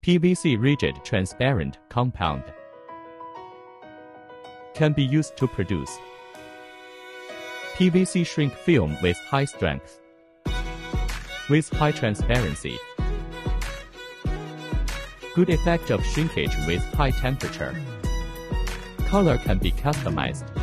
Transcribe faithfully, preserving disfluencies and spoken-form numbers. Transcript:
P V C rigid transparent compound can be used to produce P V C shrink film with high strength, with high transparency, good effect of shrinkage with high temperature. Color can be customized.